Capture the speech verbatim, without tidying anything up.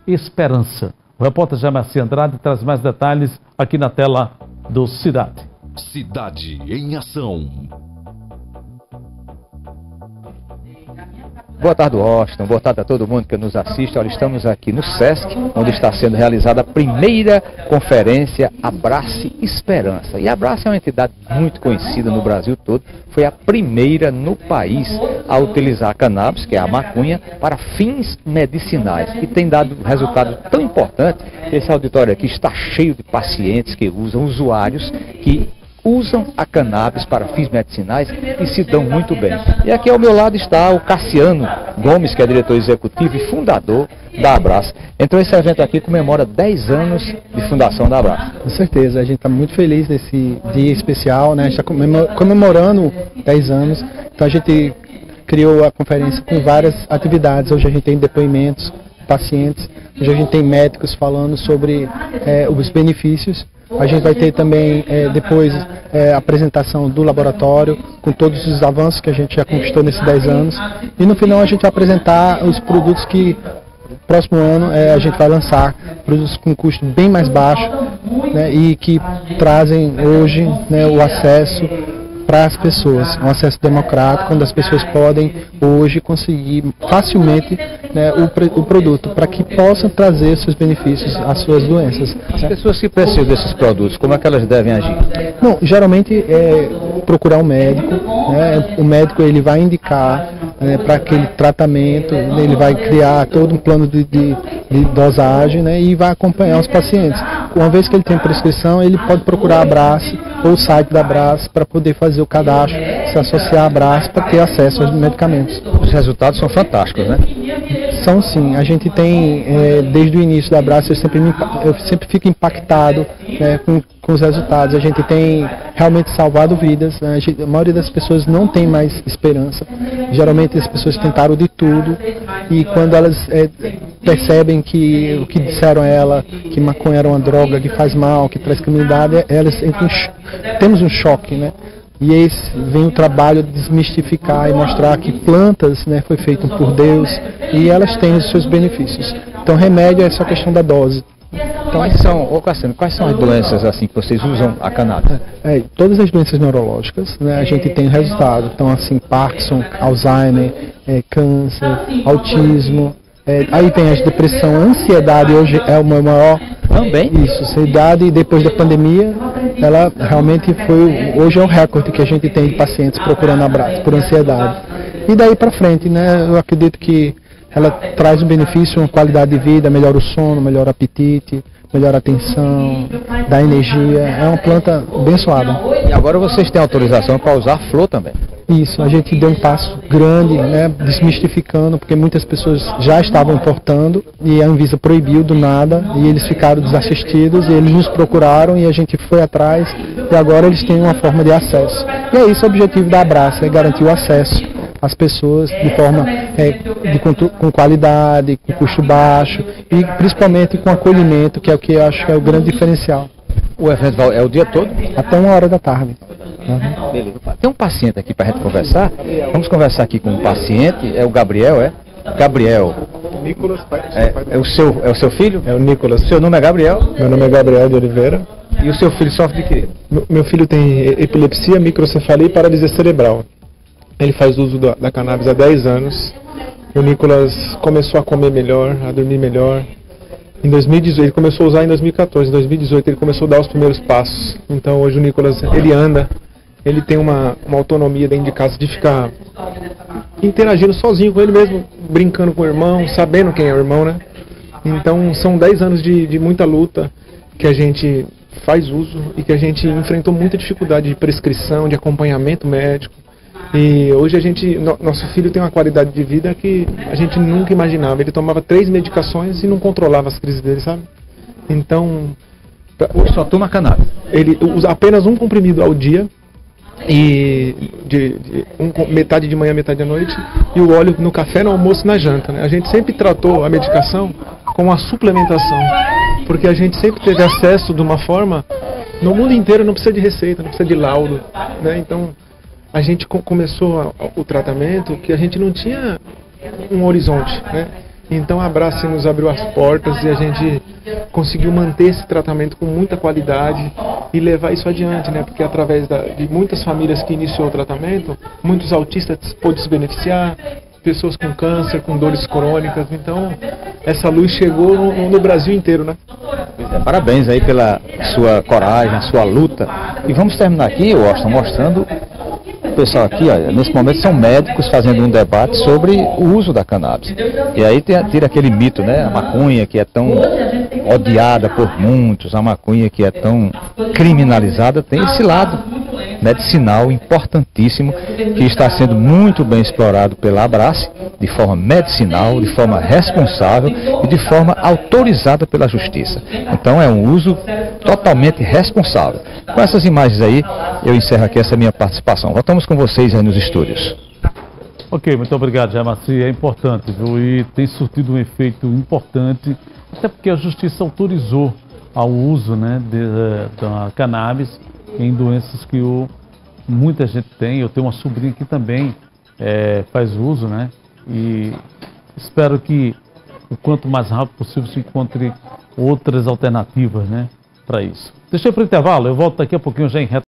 Esperança. O repórter Jamerci Andrade traz mais detalhes aqui na tela do Cidade. Cidade em Ação. Boa tarde, Washington. Boa tarde a todo mundo que nos assiste. Olha, estamos aqui no SESC, onde está sendo realizada a primeira conferência Abrace Esperança. E a Abrace é uma entidade muito conhecida no Brasil todo. Foi a primeira no país a utilizar a cannabis, que é a maconha, para fins medicinais. E tem dado resultado tão importante. Esse auditório aqui está cheio de pacientes que usam, usuários que usam a cannabis para fins medicinais e se dão muito bem. E aqui ao meu lado está o Cassiano Gomes, que é diretor executivo e fundador da Abrace. Então esse evento aqui comemora dez anos de fundação da Abrace. Com certeza, a gente está muito feliz nesse dia especial, né? A gente está comemorando dez anos, então a gente criou a conferência com várias atividades. Hoje a gente tem depoimentos, pacientes, hoje a gente tem médicos falando sobre é, os benefícios. A gente vai ter também, é, depois, é, a apresentação do laboratório, com todos os avanços que a gente já conquistou nesses dez anos. E no final a gente vai apresentar os produtos que, no próximo ano, é, a gente vai lançar, produtos com custo bem mais baixo, né, e que trazem hoje, né, o acesso para as pessoas, um acesso democrático, onde as pessoas podem hoje conseguir facilmente, né, o, o produto, para que possam trazer seus benefícios às suas doenças. As pessoas que precisam desses produtos, como é que elas devem agir? Não, geralmente é procurar um médico, né, o médico ele vai indicar, né, para aquele tratamento, ele vai criar todo um plano de, de, de dosagem, né, e vai acompanhar os pacientes. Uma vez que ele tem prescrição, ele pode procurar a Abrace ou o site da Abrace para poder fazer o cadastro, se associar à Abrace para ter acesso aos medicamentos. Os resultados são fantásticos, né? São sim. A gente tem, é, desde o início da Abrace, eu sempre, me, eu sempre fico impactado, né, com, com os resultados. A gente tem realmente salvado vidas, né? a, gente, a maioria das pessoas não tem mais esperança. Geralmente as pessoas tentaram de tudo e quando elas é, percebem que o que disseram a ela, que maconha era uma droga que faz mal, que traz criminalidade, elas entram em, temos um choque, né? E esse vem o trabalho de desmistificar e mostrar que plantas, né, foi feito por Deus e elas têm os seus benefícios. Então remédio é só questão da dose. Quais são, ô Cassiano, quais são as doenças assim que vocês usam a cannabis? É, todas as doenças neurológicas, né, a gente tem resultado. Então assim, Parkinson, Alzheimer, é, câncer, autismo. É, aí tem a depressão, a ansiedade hoje é o meu maior. Também? Isso, ansiedade depois da pandemia, ela realmente foi, hoje é o recorde que a gente tem de pacientes procurando abraço por ansiedade. E daí para frente, né, eu acredito que ela traz um benefício, uma qualidade de vida, melhora o sono, melhora o apetite, melhora a atenção, dá energia, é uma planta abençoada. E agora vocês têm autorização para usar flor também? Isso, a gente deu um passo grande, né, desmistificando, porque muitas pessoas já estavam importando e a Anvisa proibiu do nada e eles ficaram desassistidos e eles nos procuraram e a gente foi atrás e agora eles têm uma forma de acesso. E é isso o objetivo da Abrace, é garantir o acesso às pessoas de forma é, de, com qualidade, com custo baixo e principalmente com acolhimento, que é o que eu acho que é o grande diferencial. O evento é o dia todo? Até uma hora da tarde. Uhum. Beleza. Tem um paciente aqui para a gente conversar. Vamos conversar aqui com um paciente. É o Gabriel, é? Gabriel. Nicolas, pai. É, é, o seu, é o seu filho? É o Nicolas. Seu nome é Gabriel? Meu nome é Gabriel de Oliveira. E o seu filho sofre de quê? Meu, meu filho tem epilepsia, microcefalia e paralisia cerebral. Ele faz uso da, da cannabis há dez anos. O Nicolas começou a comer melhor, a dormir melhor. Em dois mil e dezoito, ele começou a usar em dois mil e quatorze. Em dois mil e dezoito ele começou a dar os primeiros passos. Então hoje o Nicolas, ele anda, ele tem uma, uma autonomia dentro de casa de ficar interagindo sozinho com ele mesmo, brincando com o irmão, sabendo quem é o irmão, né? Então são dez anos de, de muita luta que a gente faz uso e que a gente enfrentou muita dificuldade de prescrição, de acompanhamento médico. E hoje a gente, no, nosso filho tem uma qualidade de vida que a gente nunca imaginava. Ele tomava três medicações e não controlava as crises dele, sabe? Então... Hoje só toma cannabis? Ele usa apenas um comprimido ao dia, e de, de um, metade de manhã, metade à noite, e o óleo no café, no almoço e na janta, né? A gente sempre tratou a medicação como uma suplementação, porque a gente sempre teve acesso de uma forma... No mundo inteiro não precisa de receita, não precisa de laudo, né? Então... A gente começou o tratamento que a gente não tinha um horizonte, né? Então a Abrace nos abriu as portas e a gente conseguiu manter esse tratamento com muita qualidade e levar isso adiante, né? Porque através da, de muitas famílias que iniciou o tratamento, muitos autistas pôde se beneficiar, pessoas com câncer, com dores crônicas. Então essa luz chegou no, no Brasil inteiro, né? Parabéns aí pela sua coragem, a sua luta. E vamos terminar aqui, Washington, mostrando o pessoal aqui, olha, nesse momento são médicos fazendo um debate sobre o uso da cannabis. E aí tem, tira aquele mito, né? A maconha que é tão odiada por muitos, a maconha que é tão criminalizada, tem esse lado medicinal importantíssimo que está sendo muito bem explorado pela Abrace, de forma medicinal, de forma responsável e de forma autorizada pela Justiça. Então é um uso totalmente responsável. Com essas imagens aí, eu encerro aqui essa minha participação. Voltamos com vocês aí nos estúdios. Ok, muito obrigado, Jair Maci. É importante, viu? E tem surtido um efeito importante, até porque a Justiça autorizou ao uso, né, de, da cannabis em doenças que o, muita gente tem. Eu tenho uma sobrinha que também é, faz uso, né? E espero que o quanto mais rápido possível se encontre outras alternativas, né, para isso. Deixa eu ir para o intervalo, eu volto daqui a pouquinho já em reta.